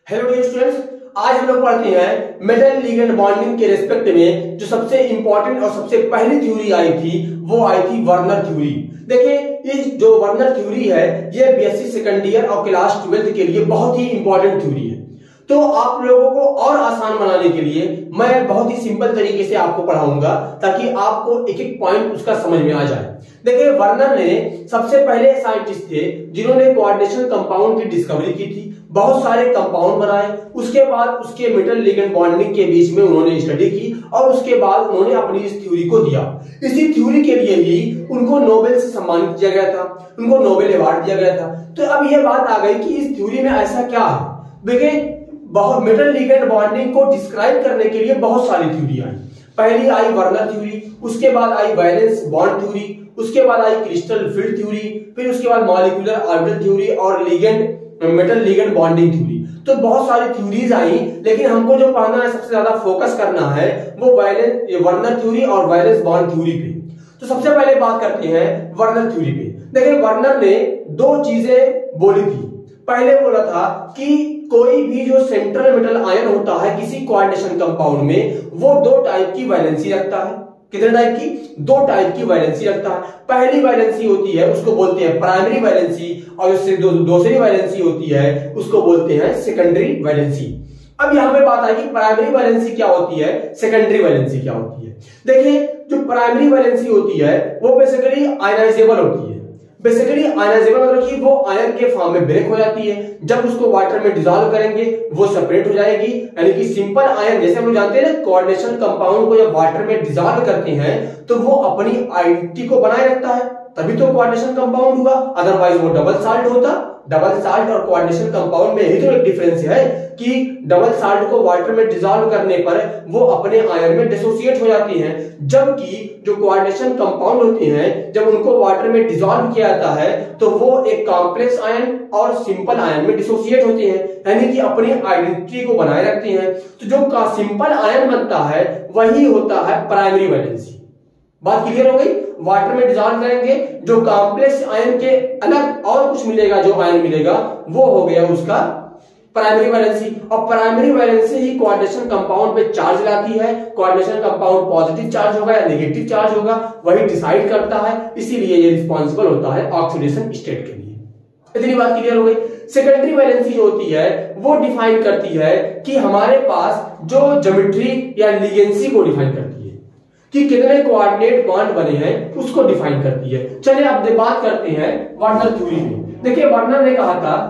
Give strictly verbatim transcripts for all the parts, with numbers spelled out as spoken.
Hello dear students, आज हम लोग पढ़ते हैं मेटल लिगेंड बॉन्डिंग के रेस्पेक्ट में जो सबसे इंपॉर्टेंट और सबसे पहली थ्योरी आई थी वो आई थी वर्नर थ्योरी। देखिए, इस जो वर्नर थ्योरी है ये बीएससी सेकंड ईयर और क्लास ट्वेल्थ के लिए बहुत ही इंपॉर्टेंट थ्योरी है। तो आप लोगों को और आसान बनाने के लिए मैं बहुत ही सिंपल तरीके से आपको पढ़ाऊंगा ताकि आपको एक एक पॉइंट उसका समझ में आ जाए। देखिए, वर्नर ने सबसे पहले साइंटिस्ट थे जिन्होंने कोऑर्डिनेशन कंपाउंड की डिस्कवरी की थी, बहुत सारे कंपाउंड बनाए, उसके बाद उसके मेटल लिगेंड बॉन्डिंग के बीच में उन्होंने स्टडी की और उसके बाद उन्होंने अपनी इस थ्योरी को दिया। इसी थ्योरी के लिए ही उनको नोबेल से सम्मानित किया गया था, उनको नोबेल अवार्ड दिया गया था। तो अब यह बात आ गई कि इस थ्योरी में ऐसा क्या है। देखिए, बहुत मेटल लिगेंड बॉन्डिंग को डिस्क्राइब करने के लिए बहुत सारी थ्योरी आई। पहली आई वर्नर थ्योरी, उसके बाद आई वैलेंस बॉन्ड थ्योरी, उसके बाद आई क्रिस्टल फील्ड थ्योरी, फिर उसके बाद मॉलिक्यूलर ऑर्बिटल थ्योरी और ligand metal ligand bonding theory. तो बहुत सारी थ्योरीज आई, लेकिन हमको जो पढ़ना है, सबसे ज्यादा फोकस करना है वो वैलेंस वर्नर थ्योरी और वैलेंस बॉन्ड थ्योरी पे। तो सबसे पहले बात करते हैं वर्नर थ्योरी पे। देखिए, वर्नर ने दो चीजें बोली थी। पहले बोला था कि कोई भी जो सेंट्रल मेटल आयन होता है किसी कोऑर्डिनेशन कंपाउंड में, वो दो टाइप की वैलेंसी रखता है। कितने टाइप की? दो टाइप की वैलेंसी रखता है। पहली वैलेंसी होती है उसको बोलते हैं प्राइमरी वैलेंसी, और उससे दो, दूसरी वैलेंसी होती है उसको बोलते हैं सेकेंडरी वैलेंसी। अब यहां पे बात आएगी प्राइमरी वैलेंसी क्या होती है, सेकेंडरी वैलेंसी क्या होती है। देखिए, जो प्राइमरी वैलेंसी होती है वो बेसिकली आयनाइजेबल होती है। बेसिकली आयनाइजेबल मतलब कि वो आयन के फॉर्म में ब्रेक हो जाती है, जब उसको वाटर में डिसॉल्व करेंगे वो सेपरेट हो जाएगी। यानी कि सिंपल आयन, जैसे हम लोग जानते हैं ना, कोऑर्डिनेशन कंपाउंड को जब वाटर में डिसॉल्व करते हैं तो वो अपनी आइडेंटिटी को बनाए रखता है, तभी तो कोऑर्डिनेशन कंपाउंड हुआ, अदरवाइज वो डबल साल्ट होता। डबल साल्ट और कोऑर्डिनेशन कंपाउंड में यही तो एक डिफरेंस है कि डबल साल्ट को वाटर में डिसॉल्व करने पर वो अपने आयन में डिसोसिएट हो जाती हैं, जबकि जो कोऑर्डिनेशन कंपाउंड होते हैं जब उनको वाटर में डिसॉल्व किया जाता है तो वो एक कॉम्प्लेक्स आयन और सिंपल आयन में डिसोसिएट होते हैं, यानी कि अपनी आइडेंटिटी को बनाए रखते हैं। तो जो का सिंपल आयन बनता है वही होता है प्राइमरी वैलेंसी। बात क्लियर हो गई? वाटर में डिसॉल्व करेंगे, जो कॉम्प्लेक्स आयन के अलग और कुछ मिलेगा, जो आयन मिलेगा वो हो गया उसका प्राइमरी वैलेंसी। और प्राइमरी वैलेंसी ही कोऑर्डिनेशन कंपाउंड पे चार्ज लाती है। कोऑर्डिनेशन कंपाउंड पॉजिटिव चार्ज होगा या नेगेटिव चार्ज होगा वही डिसाइड करता है, इसीलिए ये रिस्पॉन्सिबल होता है ऑक्सीडेशन स्टेट के लिए। इतनी बात क्लियर हो गई। सेकेंडरी वैलेंसी जो होती है वो डिफाइन करती है कि हमारे पास जो ज्योमेट्री या लिगेंसी को डिफाइन करती है कि कितने कोऑर्डिनेट बॉन्ड बने हैं, उसको डिफाइन करती है। चलिए अब बात करते हैं वर्नर थ्योरी में। देखिए, वर्नर ने कहा था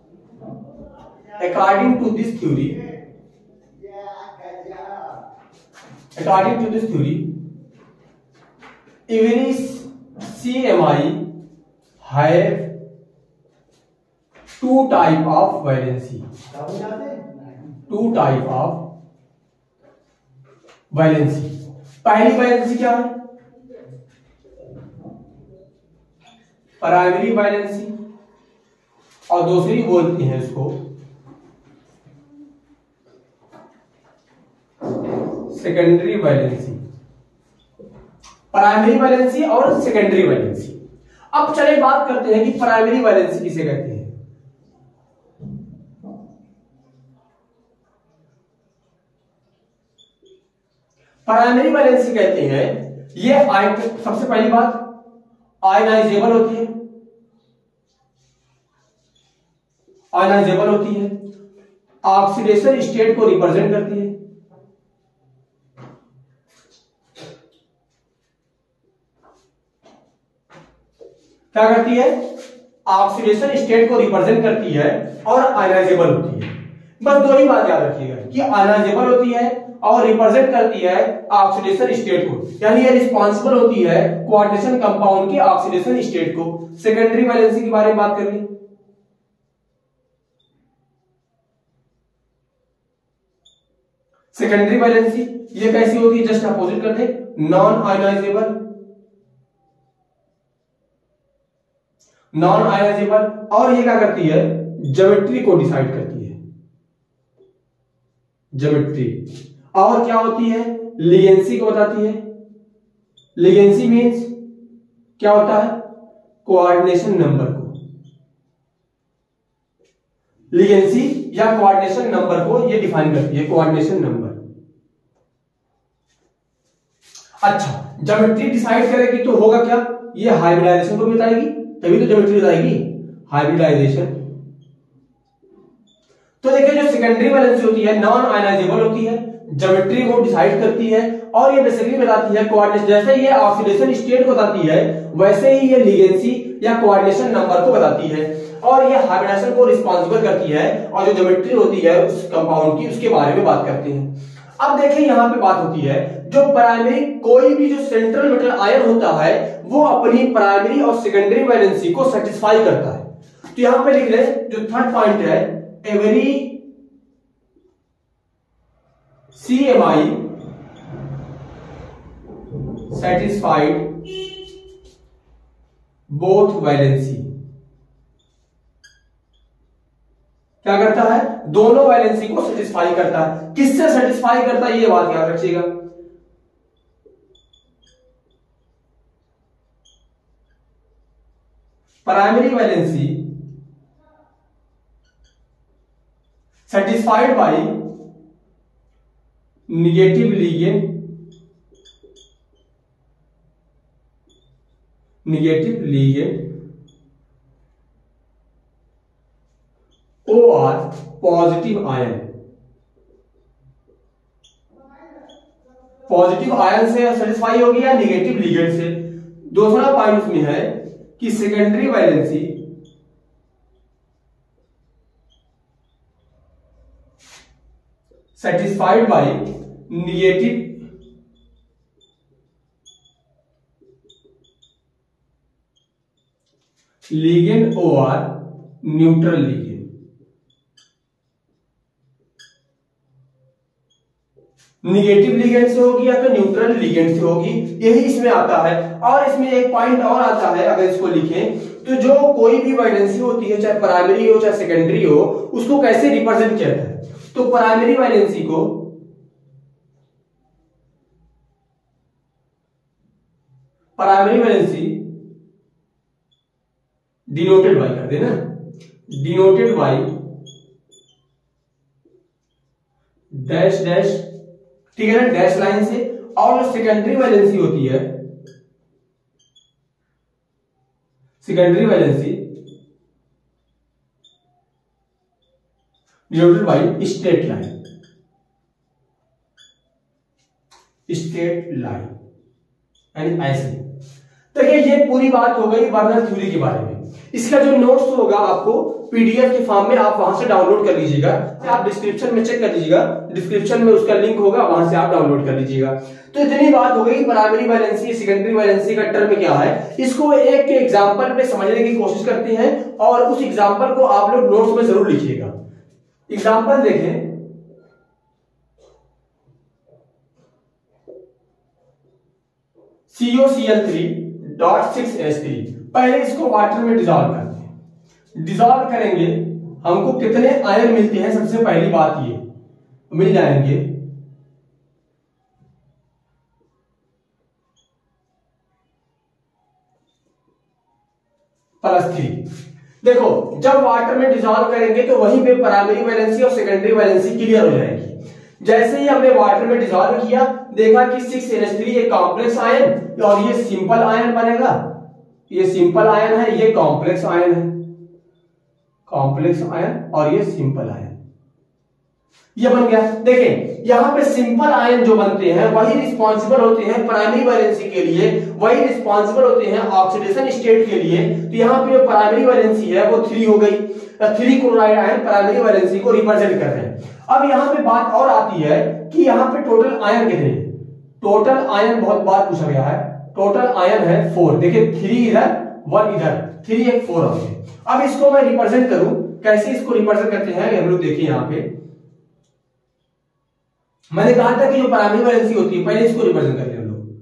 according to this theory according to this theory every CMI have two type of valency two type of valency. पहली वैलेंसी क्या है? प्राइमरी वैलेंसी, और दूसरी बोलते हैं इसको सेकेंडरी वैलेंसी। प्राइमरी वैलेंसी और सेकेंडरी वैलेंसी। अब चलिए बात करते हैं कि प्राइमरी वैलेंसी किसे कहते हैं। प्राइमरी वैलेंसी कहते हैं ये आयन, सबसे पहली बात आयनाइजेबल होती है, आयनाइजेबल होती है, ऑक्सीडेशन स्टेट को रिप्रेजेंट करती है, क्या करती है? ऑक्सीडेशन स्टेट को रिप्रेजेंट करती है और आयनाइजेबल होती है। बस दो ही बात याद रखिएगा कि आयनाइजेबल होती है और रिप्रेजेंट करती है ऑक्सीडेशन स्टेट को, यानी ये रिस्पॉन्सिबल होती है कोऑर्डिनेशन कंपाउंड के ऑक्सीडेशन स्टेट को। सेकेंडरी वैलेंसी के बारे में बात करें। सेकेंडरी वैलेंसी ये कैसी होती है? जस्ट अपोजिट कर दे, नॉन आयनाइजेबल, नॉन आयनाइजेबल। और ये क्या करती है? ज्योमेट्री को डिसाइड करती है, ज्योमेट्री। और क्या होती है? लिगेंसी को बताती है। लिगेंसी मीन्स क्या होता है? कोऑर्डिनेशन नंबर को। लिगेंसी या कोऑर्डिनेशन नंबर को ये डिफाइन करती है, कोऑर्डिनेशन नंबर। अच्छा, ज्योमेट्री डिसाइड करेगी तो होगा क्या, ये हाइब्रिडाइजेशन को भी बताएगी, तभी तो ज्योमेट्री बताएगी, हाइब्रिडाइजेशन। तो देखिए जो सेकेंडरी वैलेंसी होती है नॉन आयनाइजेबल होती है, ज्योमेट्री को डिसाइड करती है और ये बेसिकली बताती है कोऑर्डिनेशन। जैसे ये ऑक्सीडेशन स्टेट को बताती है वैसे ही ये लिगेंसी या कोऑर्डिनेशन नंबर को बताती है और ये हाइब्रिडाइजेशन को रिस्पॉन्सिबल करती है और जो ज्योमेट्री होती है उस कंपाउंड की उसके बारे में बात करते हैं। अब देखिए यहां पे बात होती है जो प्राइमरी कोई भी जो सेंट्रल मेटल आयन होता है वो अपनी प्राइमरी और सेकेंडरी वैलेंसी को सेटिस्फाई करता है। तो यहां पे लिख ले जो थर्ड पॉइंट है, every C M I satisfied both valency, क्या करता है, दोनों वैलेंसी को सेटिस्फाई करता है। किससे सेटिस्फाई करता है ये बात याद रखिएगा। Primary valency satisfied by negative ligand, negative ligand और पॉजिटिव आयन। पॉजिटिव आयन से सेटिस्फाई होगी या नेगेटिव लिगेंड से। दूसरा पॉइंट में है कि secondary valency satisfied by negative ligand और न्यूट्रल लिगेंड। निगेटिव लिगेंड से होगी या तो न्यूट्रल लिगेंड से होगी, यही इसमें आता है। और इसमें एक पॉइंट और आता है, अगर इसको लिखें तो जो कोई भी वैलेंसी होती है चाहे प्राइमरी हो चाहे सेकेंडरी हो उसको कैसे रिप्रेजेंट किया जाता है। तो प्राइमरी वैलेंसी को प्राइमरी वैलेंसी डिनोटेड बाय कर देना, डिनोटेड बाय डैश डैश, ठीक है ना, डैश लाइन से। और जो सेकेंडरी वैलेंसी होती है, secondary valency denoted by straight line, straight line यानी ऐसे। देखिए ये पूरी बात हो गई वर्नर थ्योरी के बारे में। इसका जो नोट्स होगा आपको पीडीएफ के फॉर्म में आप वहां से डाउनलोड कर लीजिएगा, आप डिस्क्रिप्शन में चेक कर लीजिएगा, डिस्क्रिप्शन में उसका लिंक होगा, वहां से आप डाउनलोड कर लीजिएगा। तो इतनी बात हो गई प्राइमरी वैलेंसी सेकेंडरी वैलेंसी का टर्म क्या है। इसको एक के एग्जांपल पे समझने की कोशिश करते हैं और उस एग्जांपल को आप लोग नोट्स में जरूर लिखिएगा। एग्जांपल देखें, C O C L three dot six H three. पहले इसको वाटर में डिजॉल्व करते हैं, डिजॉल्व करेंगे हमको कितने आयन मिलते हैं। सबसे पहली बात ये मिल जाएंगे प्लस थ्री। देखो जब वाटर में डिजॉल्व करेंगे तो वहीं पे प्राइमरी वैलेंसी और सेकेंडरी वैलेंसी क्लियर हो जाएगी। जैसे ही हमने वाटर में डिजॉल्व किया देखा कि सिक्स एन एच थ्री एक कॉम्प्लेक्स आयन और ये सिंपल आयन बनेगा, ये सिंपल आयन है, ये कॉम्प्लेक्स आयन है, कॉम्प्लेक्स आयन और ये सिंपल आयन, ये बन गया। देखें यहां पे सिंपल आयन जो बनते हैं वही रिस्पॉन्सिबल होते हैं प्राइमरी वैलेंसी के लिए, वही रिस्पॉन्सिबल होते हैं ऑक्सीडेशन स्टेट के लिए। तो यहाँ पे जो प्राइमरी वैलेंसी है वो थ्री हो गई, three chloride ion primary valency को रिप्रेजेंट कर रहे हैं। अब यहाँ पे बात और आती है कि यहाँ पे टोटल आयन कितने हैं। टोटल आयन बहुत बार पूछा गया है, टोटल आयन है फोर। देखिए थ्री इधर वन इधर, थ्री एक फोर हो गए। अब इसको मैं रिप्रेजेंट करूं, कैसे इसको रिप्रेजेंट करते हैं हम लोग देखिए। यहाँ पे मैंने कहा था कि जो प्राइमरी वैलेंसी होती है पहले इसको रिप्रेजेंट करते हैं हम लोग।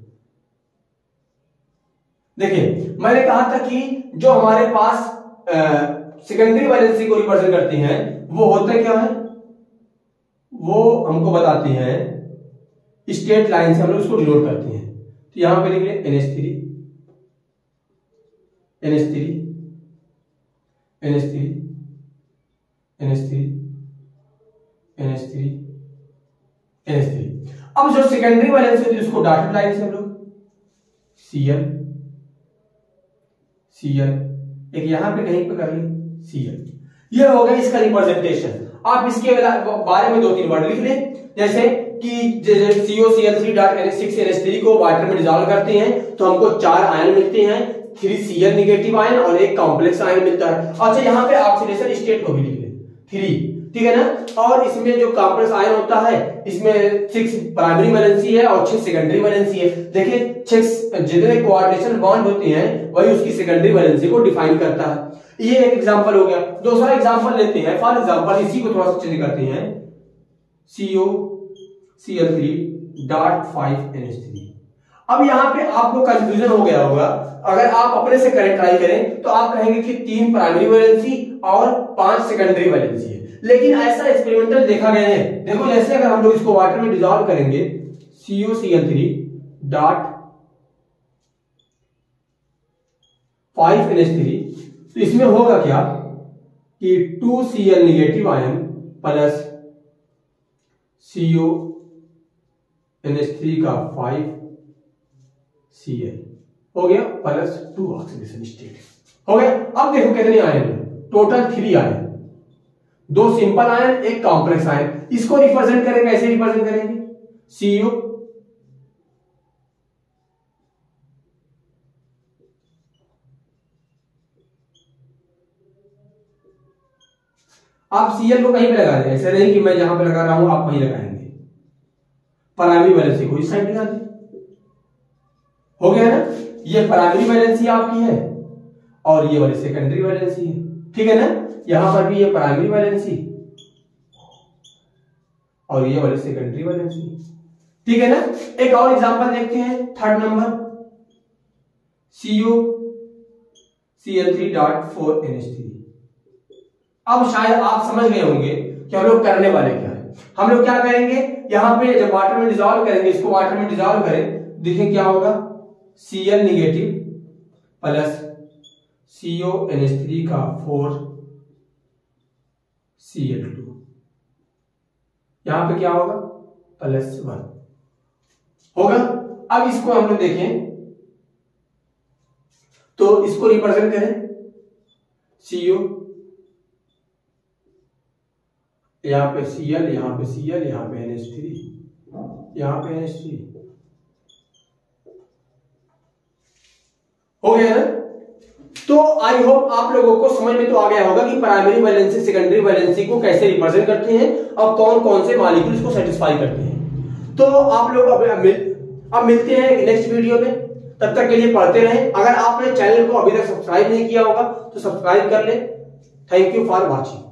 देखिए मैंने कहा था कि जो हमारे पास सेकेंडरी वैलेंसी को रिप्रेजेंट करते हैं वो होते क्या है, वो हमको बताते हैं स्ट्रेट लाइन से हम लोग इसको डिनोट करते हैं। तो यहां पे लिखिए N H three, N H three, N H three, N H three, N H three, N H three. अब जो सेकेंडरी वैलेंसी होती है उसको डॉटेड लाइन से हम लोग Cl, Cl, एक यहां पे कहीं पे कर ली Cl। ये हो गया इसका रिप्रेजेंटेशन। आप इसके बारे में दो तीन वर्ड लिख लें, जैसे कि C O C L three dot N H six N H three को वाटर में डिसॉल्व करते हैं तो हमको चार आयन मिलते हैं, थ्री Cl निगेटिव आयन और एक कॉम्प्लेक्स आयन मिलता है। अच्छा यहाँ पे ऑक्सीडेशन स्टेट को भी लिख लें थ्री, ठीक है ना। और इसमें जो कॉम्प्लेक्स आयन होता है इसमें सिक्स प्राइमरी वैलेंसी है और छह सेकेंडरी वैलेंसी है। देखिए छह जितने कोऑर्डिनेशन बॉन्ड होते हैं वही उसकी सेकेंडरी वैलेंसी को डिफाइन करता है। ये एक एग्जांपल हो गया। दूसरा एग्जांपल लेते हैं, फॉर एग्जांपल इसी को थोड़ा सा चेंज करते हैं, C O C L three dot five N H three. अब यहाँ पे आपको कंफ्यूजन हो गया होगा, अगर आप अपने से करें ट्राई करें तो आप कहेंगे कि तीन प्राइमरी वैलेंसी और पांच सेकेंडरी वैलेंसी है, लेकिन ऐसा एक्सपेरिमेंटल देखा गया है। देखो जैसे अगर हम लोग इसको वाटर में डिसॉल्व करेंगे C O C L three dot five N H three, तो इसमें होगा क्या कि two C L negative ion plus C O N H three का फाइव सी एल हो गया प्लस टू ऑक्सीडेशन स्टेट हो गया। अब देखो कितने आयन है, टोटल थ्री आयन, दो सिंपल आयन एक कॉम्प्लेक्स आयन। इसको रिप्रेजेंट करेंगे, ऐसे रिप्रेजेंट करेंगे सी ओ आप Cl को कहीं पे लगा दें, ऐसे नहीं कि मैं जहां पे लगा रहा हूं आप वहीं लगाएंगे। प्राइमरी वैलेंसी को इस साइड लगा दें, हो गया ना। ये प्राइमरी वैलेंसी आपकी है और ये वाली सेकेंडरी वैलेंसी है, ठीक है ना। यहां पर भी ये प्राइमरी वैलेंसी और ये वाली सेकेंडरी वैलेंसी, ठीक है ना। एक और एग्जांपल देखते हैं, third number C O C L three dot four N H three. अब शायद आप समझ गए होंगे कि हम लोग करने वाले क्या है। हम लोग क्या करेंगे, यहां पे जब वाटर में डिसॉल्व करेंगे, इसको वाटर में डिसॉल्व करें, देखें क्या होगा, Cl negative plus C O N H three का फोर सी एल टू, यहां पे क्या होगा प्लस वन होगा। अब इसको हम लोग देखें तो इसको रिप्रेजेंट करें सी ओ, यहां पे Cl, यहां पे Cl, यहां पे एन एच थ्री, यहां पे एन एच थ्री हो गया ना। तो आई होप आप लोगों को समझ में तो आ गया होगा कि प्राइमरी वैलेंसी सेकेंडरी वैलेंसी को कैसे रिप्रेजेंट करते हैं और कौन कौन से मॉलिक्यूल्स को सेटिस्फाई करते हैं। तो आप लोग अब मिल, अब मिलते हैं नेक्स्ट वीडियो में, तब तक के लिए पढ़ते रहें। अगर आपने चैनल को अभी तक सब्सक्राइब नहीं किया होगा तो सब्सक्राइब कर ले। Thank you for watching.